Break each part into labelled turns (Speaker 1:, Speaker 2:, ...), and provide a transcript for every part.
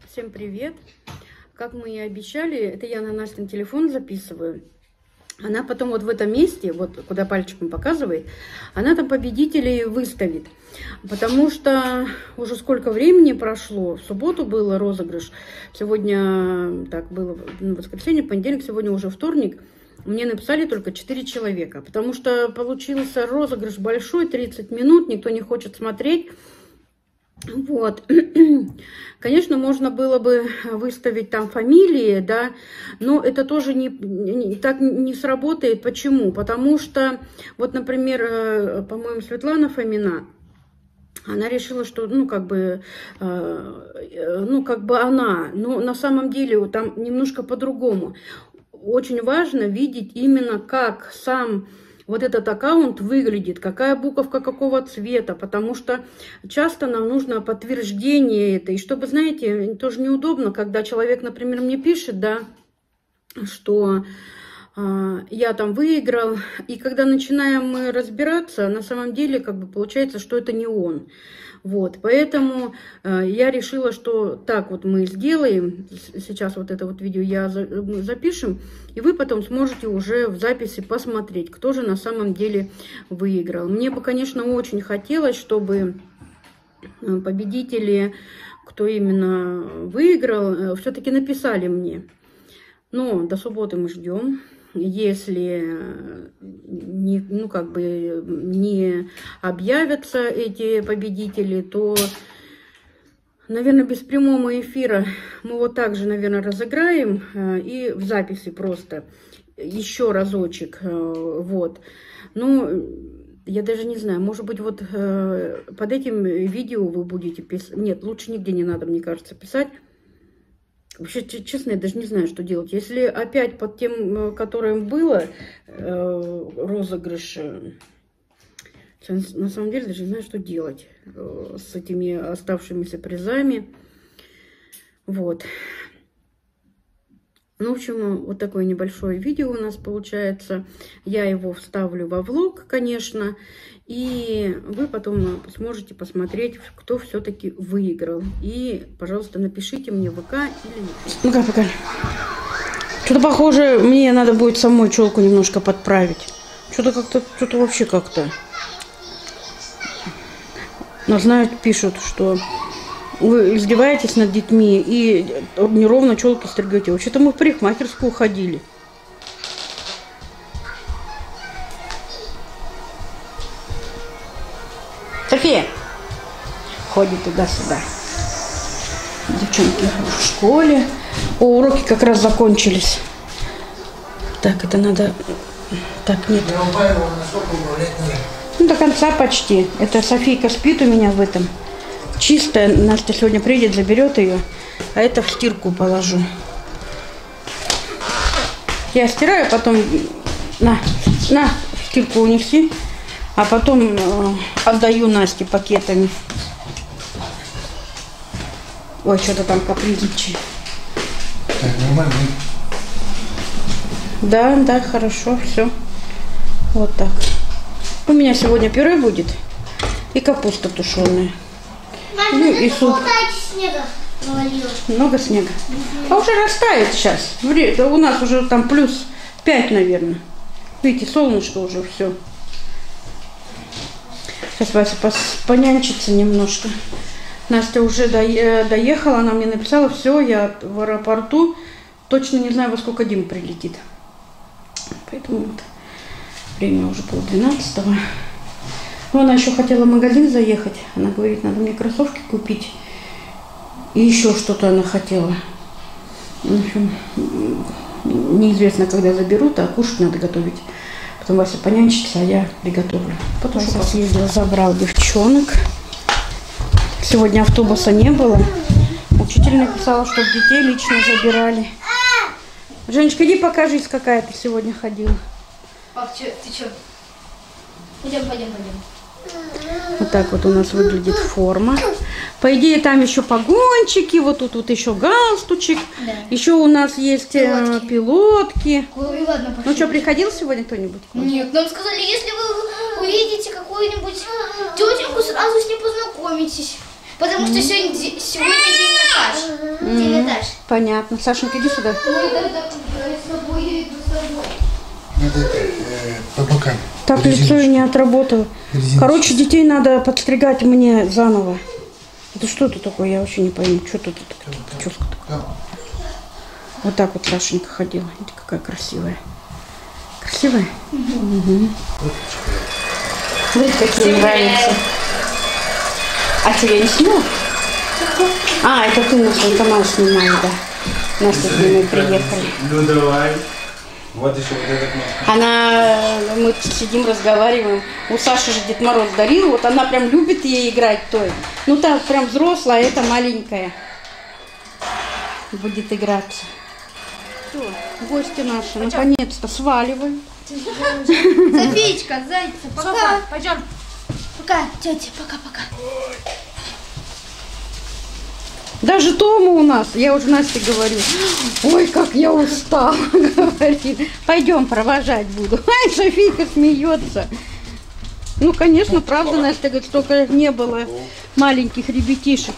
Speaker 1: Всем привет! Как мы и обещали, это я на Настин телефон записываю. Она потом вот в этом месте, вот куда пальчиком показывает, она там победителей выставит. Потому что уже сколько времени прошло, в субботу был розыгрыш, сегодня, так было воскресенье, понедельник, сегодня уже вторник. Мне написали только 4 человека, потому что получился розыгрыш большой, 30 минут, никто не хочет смотреть. Вот, конечно, можно было бы выставить там фамилии, да, но это тоже так не сработает. Почему? Потому что, вот, например, по-моему, Светлана Фомина, она решила, что, как бы она, но на самом деле там немножко по-другому. Очень важно видеть именно, как сам вот этот аккаунт выглядит, какая буковка какого цвета, потому что часто нам нужно подтверждение это. И чтобы, знаете, тоже неудобно, когда человек, например, мне пишет, да, что я там выиграл, и когда начинаем мы разбираться, на самом деле как бы получается, что это не он. Вот, поэтому я решила, что так вот мы сделаем. Сейчас вот это вот видео мы запишем, и вы потом сможете уже в записи посмотреть, кто же на самом деле выиграл. Мне бы, конечно, очень хотелось, чтобы победители, кто именно выиграл, все-таки написали мне. Но до субботы мы ждем. Если не объявятся эти победители, то, наверное, без прямого эфира мы вот так же, наверное, разыграем и в записи просто еще разочек. Вот. Ну, я даже не знаю, может быть, вот под этим видео вы будете писать. Нет, лучше нигде не надо, мне кажется, писать. Вообще, честно, я даже не знаю, что делать. Если опять под тем, которым было розыгрыш, на самом деле даже не знаю, что делать с этими оставшимися призами. Вот. Ну, в общем, вот такое небольшое видео у нас получается. Я его вставлю во влог, конечно. И вы потом сможете посмотреть, кто все-таки выиграл. И, пожалуйста, напишите мне в ВК или нет. Ну-ка, пока. Что-то похоже, мне надо будет самой челку немножко подправить. Что-то вообще как-то. Но знают, пишут, что вы издеваетесь над детьми и неровно челки стригаете. Вообще-то мы в парикмахерскую ходили. София ходит туда-сюда. Девчонки в школе. Уроки как раз закончились. Так, это надо... Так, нет. Ну, до конца почти. Это Софийка спит у меня в этом. Чистая. Настя сегодня приедет, заберет ее. А это в стирку положу. Я стираю, потом... На, в стирку унеси. А потом отдаю Насте пакетами. Ой, что-то там капризничает.
Speaker 2: Так, нормально?
Speaker 1: Да, хорошо, все. Вот так. У меня сегодня пюре будет и капуста тушеная. Ну и суп.
Speaker 3: Снега навалилось.
Speaker 1: Много снега. А уже растает сейчас. У нас уже там плюс 5, наверное. Видите, солнышко уже все. Сейчас Вася понянчится немножко. Настя уже доехала, она мне написала, все, я в аэропорту. Точно не знаю, во сколько Дима прилетит. Поэтому вот время уже 11:30. Но она еще хотела в магазин заехать. Она говорит, надо мне кроссовки купить. И еще что-то она хотела. В общем, неизвестно, когда заберут, а кушать надо готовить. Потом Вася понянчится, а я приготовлю. Потом Вася съездил, забрал девчонок. Сегодня автобуса не было. Учитель написала, чтобы детей лично забирали. Женечка, иди покажись, какая ты сегодня ходила.
Speaker 3: Пап, ты что? Пойдем.
Speaker 1: Вот так вот у нас выглядит форма. По идее, там еще погончики, вот тут вот еще галстучек. Да. Еще у нас есть пилотки.
Speaker 3: Ой, ладно,
Speaker 1: ну что, приходил сегодня кто-нибудь?
Speaker 3: Нет, нам сказали, если вы увидите какую-нибудь тетеньку, сразу с ней познакомитесь. Потому что сегодня день Наташи.
Speaker 1: Понятно. Сашенька, иди сюда.
Speaker 3: Ой, да, с собой, я иду с собой.
Speaker 2: Надо по бокам.
Speaker 1: Так лицо я не отработала. Короче, детей надо подстригать мне заново. Это что это такое? Я вообще не пойму. Что тут такое? Прическа такая. Вот так вот Сашенька ходила. Видите, какая красивая. Красивая? Угу. Смотрите, какие нравятся. А тебя не снимал? А, это ты на свой канал снимаешь, да. Настя с ними приехали.
Speaker 4: Ну давай. Вот еще вот этот нож.
Speaker 1: Мы сидим, разговариваем. У Саши же Дед Мороз дарил. Вот она прям любит ей играть той. Ну та прям взрослая, а эта маленькая. Будет играться. Все, гости наши наконец-то сваливают.
Speaker 3: Софичка, зайца, пока.
Speaker 5: Пойдем.
Speaker 3: Пока, тетя, пока-пока.
Speaker 1: Даже Тома у нас, я уже Насте говорю, ой, как я устала, говорит. Пойдем, провожать буду. Ай, Софийка смеется. Ну, конечно, правда, Настя говорит, столько не было маленьких ребятишек.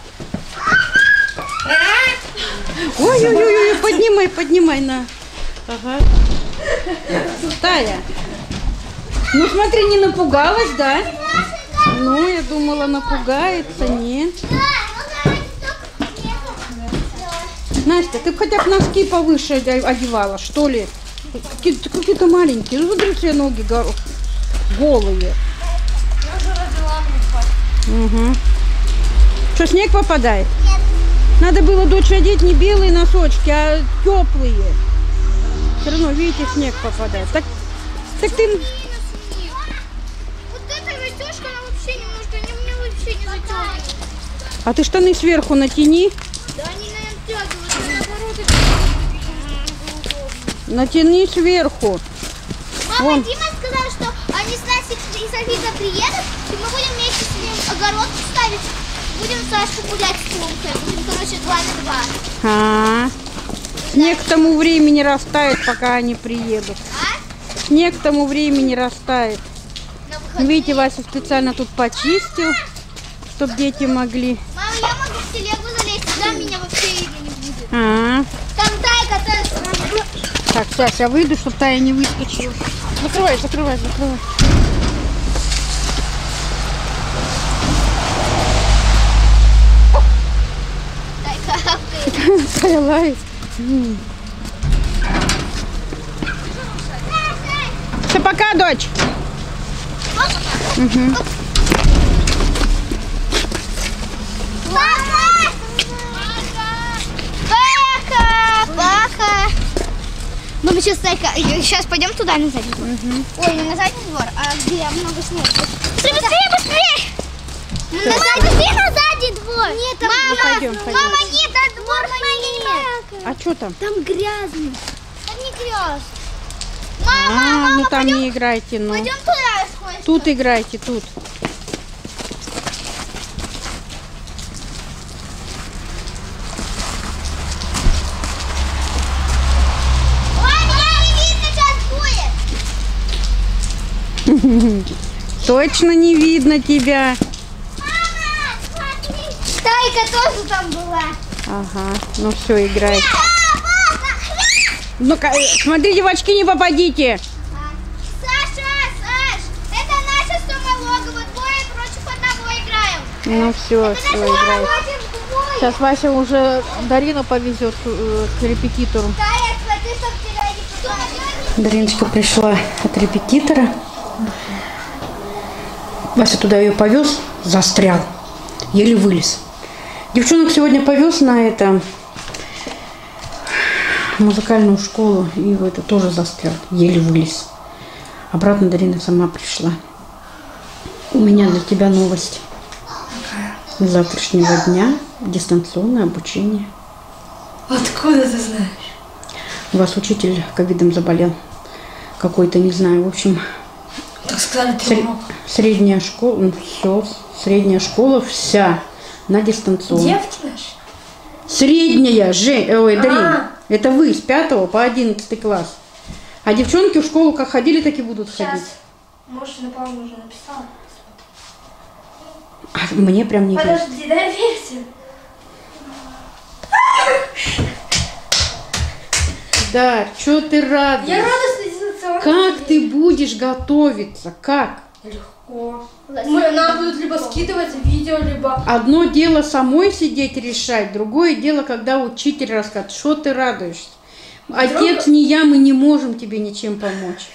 Speaker 1: Ой-ой-ой, поднимай, на. Ага. Тая. Ну, смотри, не напугалась, да? Ну, я думала, напугается, нет. Настя, ты бы хотя бы носки повыше одевала, что ли? Какие-то маленькие. Ну, смотри, все ноги голые.
Speaker 3: Я уже родила,
Speaker 1: Угу. Что, снег попадает? Нет. Надо было дочь одеть не белые носочки, а теплые. Все равно, видите, снег попадает. Так ты...
Speaker 3: Вот эта застежка, она вообще немножко, мне вообще не затягивает.
Speaker 1: А ты штаны сверху натяни.
Speaker 3: Да они не натягиваются, наоборот,
Speaker 1: Натяни сверху.
Speaker 3: Мама,
Speaker 1: Вон.
Speaker 3: Дима сказал, что они с Настей и Софийкой приедут, и мы будем вместе с ним огород ставить. Будем Сашку гулять с Тёмкой. Будем, короче, 2 на 2.
Speaker 1: А-а-а. Снег к тому времени растает, пока они приедут.
Speaker 3: А?
Speaker 1: Снег к тому времени растает.
Speaker 3: На выходные.
Speaker 1: Видите, Вася специально тут почистил, чтобы дети могли.
Speaker 3: Мама, я могу в телегу залезть, туда меня вообще не будет.
Speaker 1: А-а-а.
Speaker 3: Там Тая катается.
Speaker 1: Так, сейчас я выйду, чтобы Тая не выскочила. Закрывай.
Speaker 3: Тайка хавкает.
Speaker 1: Тая лает. Все, пока, дочь. Угу.
Speaker 3: Пока. Ну, мы сейчас пойдем туда, на задний двор. Ой, не на задний двор, а где много снега. Быстрее! На задний двор. Нет, там
Speaker 1: пойдем.
Speaker 3: Мама, нет, там двор нет.
Speaker 1: А что там?
Speaker 3: Там грязно. Там не грязно.
Speaker 1: А,
Speaker 3: Мама,
Speaker 1: ну там не играйте, ну.
Speaker 3: пойдем туда сходим.
Speaker 1: Тут играйте, тут.
Speaker 3: Ой, меня не видно, сейчас будет.
Speaker 1: Точно не видно тебя.
Speaker 3: Мама, смотри. Тайка тоже там была.
Speaker 1: Ага, ну все, играйте. Ну-ка, смотрите, в очки не попадите.
Speaker 3: Саша, это наше сумалогово. Двое против одного играем.
Speaker 1: Ну все, играйте.
Speaker 3: Против двое.
Speaker 1: Сейчас Вася уже Дарину повезет к репетитору.
Speaker 3: Тая, смотри, чтоб тебя не попадали.
Speaker 1: Дариночка пришла от репетитора. Вася туда ее повез, застрял. Еле вылез. Девчонок сегодня повез на музыкальную школу. И в это тоже застрял. Еле вылез. Обратно Дарина сама пришла. У меня для тебя новость. С завтрашнего дня дистанционное обучение.
Speaker 5: Откуда ты знаешь?
Speaker 1: У вас учитель ковидом заболел. Какой-то, не знаю, в общем...
Speaker 5: Так сказали, ты урок.
Speaker 1: Средняя школа, ну все, средняя школа вся на дистанционном.
Speaker 5: Девки наши?
Speaker 1: Средняя, Дарина, это вы с 5 по 11 класс. А девчонки в школу как ходили, так и будут ходить.
Speaker 5: Сейчас. Может, Напомню уже написала?
Speaker 1: А мне прям не верится.
Speaker 5: Подожди, дай версию.
Speaker 1: Да, что ты радуешься?
Speaker 5: Я рада следить.
Speaker 1: Как ты будешь готовиться? Как?
Speaker 5: Легко. Нам будут либо скидывать видео, либо...
Speaker 1: Одно дело самой сидеть решать, другое дело, когда учитель рассказывает, что ты радуешься. Отец, не я, мы не можем тебе ничем помочь.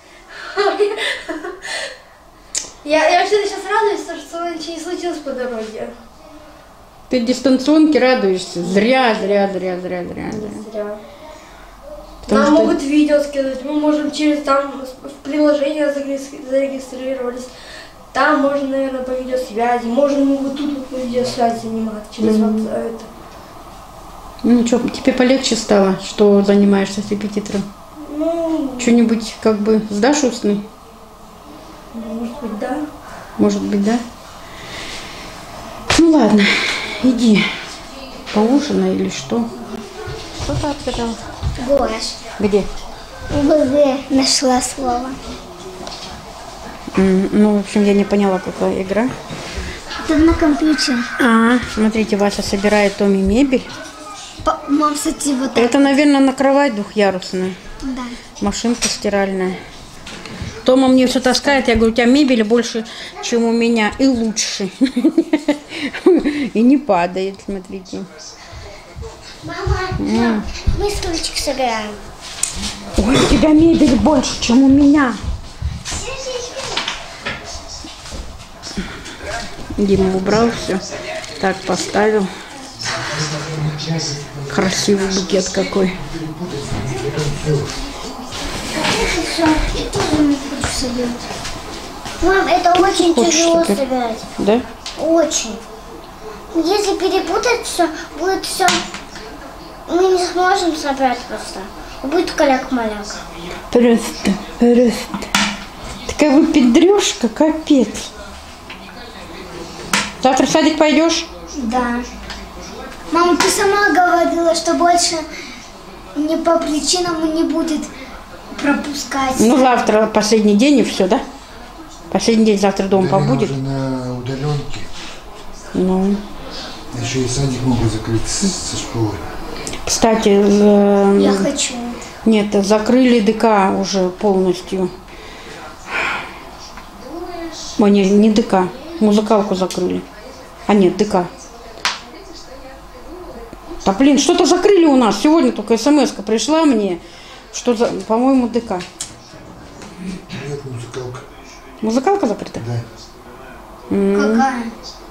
Speaker 5: Я вообще сейчас радуюсь, что ничего не случилось по дороге.
Speaker 1: Ты дистанционке радуешься. Зря.
Speaker 5: Зря.
Speaker 1: Потому
Speaker 5: Нам
Speaker 1: что-
Speaker 5: могут видео скидывать, мы можем через там в приложение зарегистрировались. Там можно, наверное, по видеосвязи. Можем вот тут вот по видеосвязи заниматься через вот это.
Speaker 1: Ну что, тебе полегче стало, что занимаешься с репетитором?
Speaker 5: Ну,
Speaker 1: Что-нибудь как бы сдашь устный?
Speaker 5: может быть, да.
Speaker 1: Может быть, да? Ну ладно, иди поужинай или что? Что ты отгадала?
Speaker 3: Гуашь.
Speaker 1: Где?
Speaker 3: УБГ нашла слово.
Speaker 1: Ну, в общем, я не поняла, какая игра.
Speaker 3: Это на компьютере.
Speaker 1: Смотрите, Вася собирает Томе мебель.
Speaker 3: Мам, кстати, вот так.
Speaker 1: Это, наверное, на кровать двухъярусная.
Speaker 3: Да.
Speaker 1: Машинка стиральная. Тома мне все таскает. Я говорю, у тебя мебели больше, чем у меня. И лучше. И не падает, смотрите.
Speaker 3: Мама, мы стульчик собираем.
Speaker 1: Ой, у тебя мебель больше, чем у меня. Дима убрал все. Так, поставил. Красивый букет какой.
Speaker 3: Мам, это очень
Speaker 1: Хочешь
Speaker 3: тяжело
Speaker 1: теперь?
Speaker 3: собирать.
Speaker 1: Да?
Speaker 3: Очень. Если перепутать все, будет все. Мы не сможем собрать просто. Будет каляк-маляк.
Speaker 1: Просто. Такая вы педрёшка, капец. Завтра в садик пойдешь?
Speaker 3: Да. Мама, ты сама говорила, что больше не по причинам не будет пропускать.
Speaker 1: Ну, завтра последний день и все, да? Последний день завтра дома побудет.
Speaker 2: Уже на удаленке.
Speaker 1: Ну.
Speaker 2: Еще и садик могут закрыть со школы.
Speaker 1: Кстати,
Speaker 3: Я хочу.
Speaker 1: нет, закрыли ДК уже полностью. Ой, не ДК, музыкалку закрыли. А нет, ДК. Да блин, что-то закрыли у нас. Сегодня только смс-ка пришла мне, что, по-моему, ДК.
Speaker 2: Нет, музыкалка.
Speaker 1: Музыкалка закрыта?
Speaker 2: Да.
Speaker 3: Какая?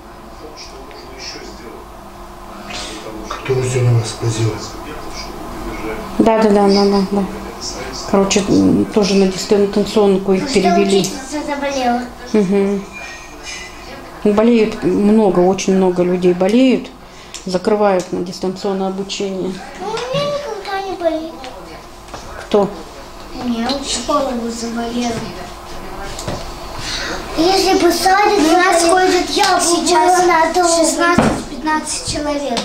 Speaker 2: Кто сегодня вас возил?
Speaker 1: Да. Короче, тоже на дистанционку их перевели.
Speaker 3: Учительница заболела.
Speaker 1: Угу. Болеют много, очень много людей болеют. Закрывают на дистанционное обучение.
Speaker 3: Ну, у меня никогда не болит.
Speaker 1: Кто?
Speaker 3: У меня в школу бы заболела. Если бы садик, у нас ходит сейчас 16-15 человек.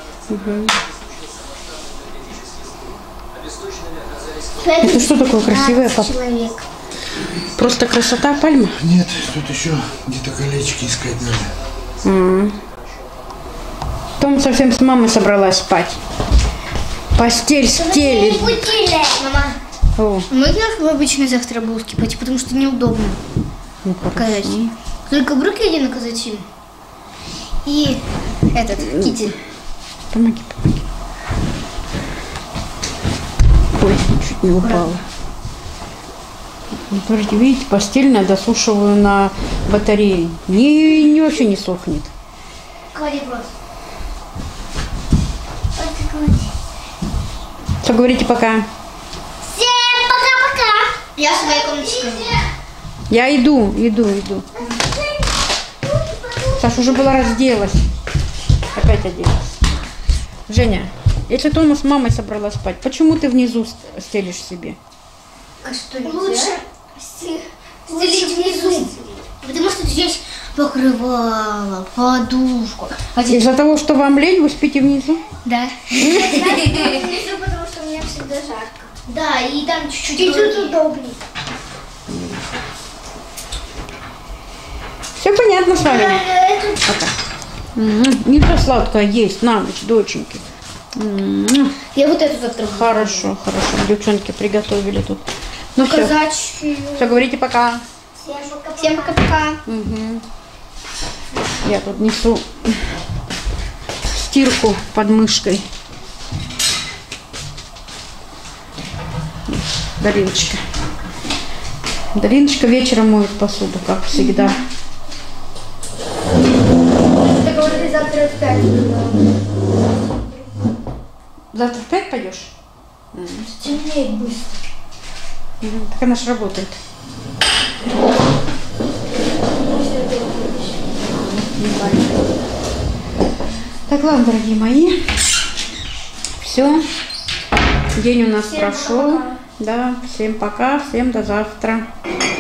Speaker 1: Это что такое красивое?
Speaker 3: 15 человек.
Speaker 1: Просто красота пальмы?
Speaker 2: Нет, тут еще где-то колечки искать надо.
Speaker 1: Том совсем с мамой собралась спать. Постель стелит.
Speaker 3: Мама.
Speaker 1: О,
Speaker 3: Можно в обычной завтра булки пойти, потому что неудобно
Speaker 1: ну
Speaker 3: казать.
Speaker 1: хорошо.
Speaker 3: Только брюки один казачим. И этот китель.
Speaker 1: Помоги. Ой, чуть не упала. Ну, смотрите, видите, постельное досушиваю на батарее. Не вообще не сохнет.
Speaker 3: Клади просто.
Speaker 1: Что говорите пока?
Speaker 3: Всем пока-пока. Я в своей комнате.
Speaker 1: Я иду. Саша уже была разделась. Опять оделась. Женя, если Тома с мамой собралась спать, почему ты внизу стелишь себе?
Speaker 3: А что лучше стелить внизу. Потому что здесь покрывало, подушку.
Speaker 1: Из-за того, что вам лень, вы спите внизу?
Speaker 3: Да. Внизу, потому что у меня всегда жарко. Да, и там чуть-чуть. И тут удобнее.
Speaker 1: Все понятно с вами? Пока. Нельзя сладкое есть на ночь, доченьки.
Speaker 3: Я вот эту завтра буду.
Speaker 1: Хорошо, хорошо. Девчонки приготовили тут. Ну все.
Speaker 3: Казачью.
Speaker 1: Все, говорите пока.
Speaker 3: Всем пока-пока.
Speaker 1: Угу. Я тут несу стирку под мышкой. Дариночка. Дариночка вечером моет посуду, как всегда.
Speaker 5: Ты говорили, завтра в 5.
Speaker 1: Завтра в 5 пойдешь?
Speaker 5: Темнеет быстро.
Speaker 1: Так она же работает. Так, ладно, дорогие мои. Все. День у нас прошел. Да, всем пока, всем до завтра.